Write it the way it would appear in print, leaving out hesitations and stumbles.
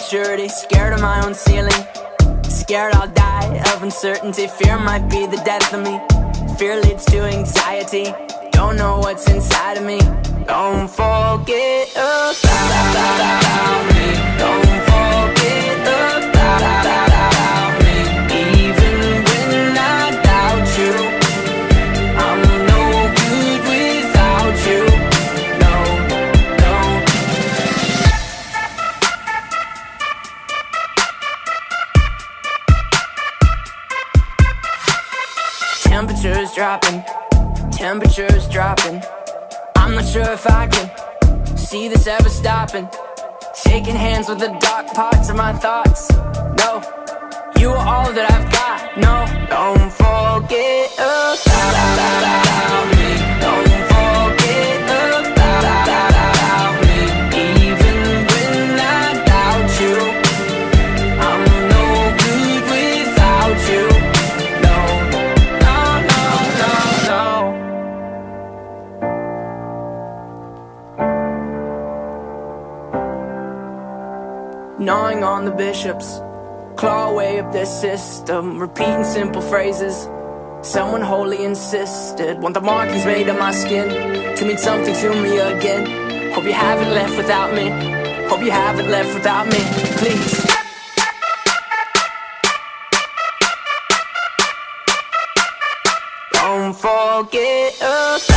immaturity, scared of my own ceiling, scared I'll die of uncertainty. Fear might be the death of me. Fear leads to anxiety. Don't know what's inside of me. Don't forget about me. Don't forget about me. Even when I doubt you, I'm no good without you. No, no. Temperature's dropping, temperature's dropping. I'm not sure if I can see this ever stopping. Shaking hands with the dark parts of my thoughts. No, you are all that I've got. No, don't forget about me. Don't forget about me. Even when I doubt you, I'm no good without you. No, no, no, no, no. Gnawing on the bishops, claw away up their system, repeating simple phrases someone wholly insisted. Want the markings made on my skin to mean something to me again. Hope you haven't left without me. Hope you haven't left without me. Please. Don't forget about